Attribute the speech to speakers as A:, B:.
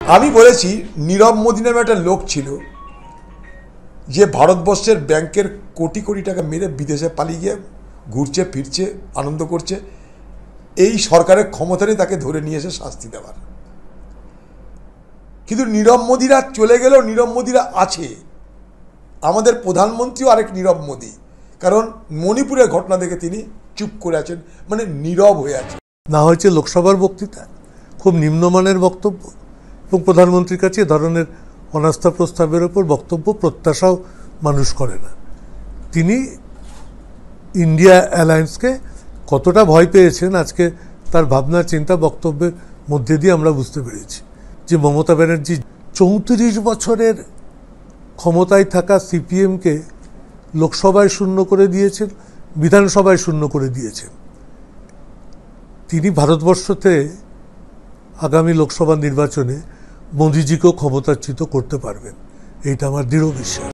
A: আমি বলেছি নীরব মোদী নামে একটা লোক ছিল যে ভারতবর্ষের ব্যাংকের কোটি কোটি টাকা মেরে বিদেশে পালিয়ে গিয়ে ঘুরছে ফিরছে আনন্দ করছে। এই সরকারের ক্ষমতা নেই তাকে ধরে নিয়ে এসে শাস্তি দেওয়ার। কিন্তু নীরব মোদীরা চলে গেলেও নীরব মোদীরা আছে। আমাদের প্রধানমন্ত্রীও আরেক নীরব মোদী, কারণ মণিপুরের ঘটনা দেখে তিনি চুপ করে আছেন, মানে নীরব হয়ে আছেন।
B: না হয়েছে লোকসভার বক্তৃতা, খুব নিম্নমানের বক্তব্য, এবং প্রধানমন্ত্রীর কাছে এ ধরনের অনাস্থা প্রস্তাবের ওপর বক্তব্য প্রত্যাশাও মানুষ করে না। তিনি ইন্ডিয়া অ্যালায়েন্সকে কতটা ভয় পেয়েছেন আজকে তার ভাবনা চিন্তা বক্তব্যের মধ্যে দিয়ে আমরা বুঝতে পেরেছি। যে মমতা ব্যানার্জি 34 বছরের ক্ষমতায় থাকা সিপিএমকে লোকসভায় শূন্য করে দিয়েছেন, বিধানসভায় শূন্য করে দিয়েছেন। তিনি ভারতবর্ষতে আগামী লোকসভা নির্বাচনে মোদিজিকেও ক্ষমতাচ্যুত করতে পারবেন, এইটা আমার দৃঢ় বিশ্বাস।